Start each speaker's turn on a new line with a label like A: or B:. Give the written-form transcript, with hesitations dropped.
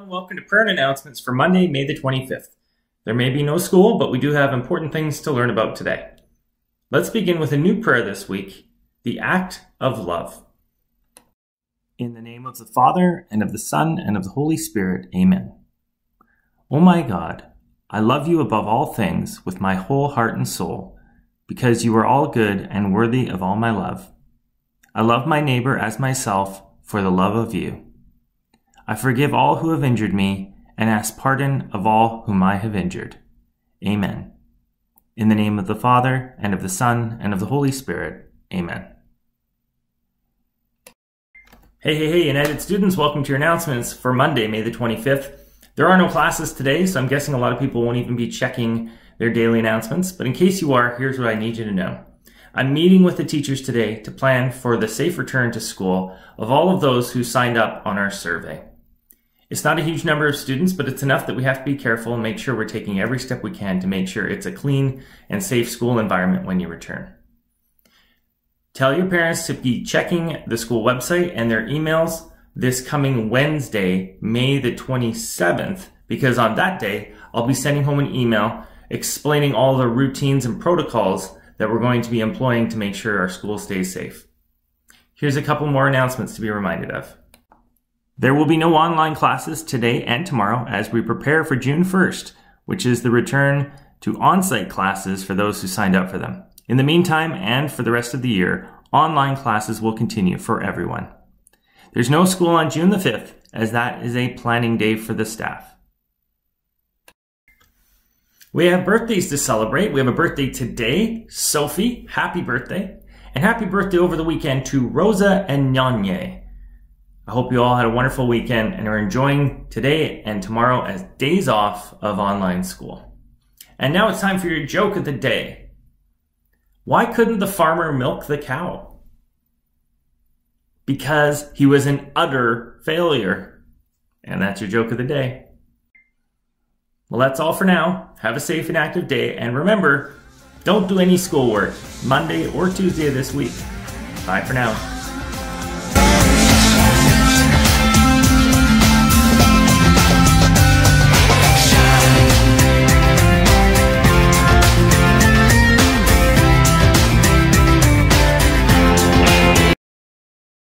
A: everyone. Welcome to prayer and announcements for Monday, May the 25th. There may be no school, but we do have important things to learn about today. Let's begin with a new prayer this week, the act of love. In the name of the Father, and of the Son, and of the Holy Spirit, amen. O my God, I love you above all things with my whole heart and soul, because you are all good and worthy of all my love. I love my neighbor as myself for the love of you. I forgive all who have injured me and ask pardon of all whom I have injured. Amen. In the name of the Father, and of the Son, and of the Holy Spirit. Amen. Hey, United students, welcome to your announcements for Monday, May the 25th. There are no classes today, so I'm guessing a lot of people won't even be checking their daily announcements. But in case you are, here's what I need you to know. I'm meeting with the teachers today to plan for the safe return to school of all of those who signed up on our survey. It's not a huge number of students, but it's enough that we have to be careful and make sure we're taking every step we can to make sure it's a clean and safe school environment when you return. Tell your parents to be checking the school website and their emails this coming Wednesday, May the 27th, because on that day, I'll be sending home an email explaining all the routines and protocols that we're going to be employing to make sure our school stays safe. Here's a couple more announcements to be reminded of. There will be no online classes today and tomorrow as we prepare for June 1st, which is the return to on-site classes for those who signed up for them. In the meantime, and for the rest of the year, online classes will continue for everyone. There's no school on June the 5th, as that is a planning day for the staff. We have birthdays to celebrate. We have a birthday today, Sophie, happy birthday. And happy birthday over the weekend to Rosa and Nyanye. I hope you all had a wonderful weekend and are enjoying today and tomorrow as days off of online school. And now it's time for your joke of the day. Why couldn't the farmer milk the cow? Because he was an utter failure. And that's your joke of the day. Well, that's all for now. Have a safe and active day. And remember, don't do any schoolwork Monday or Tuesday of this week. Bye for now.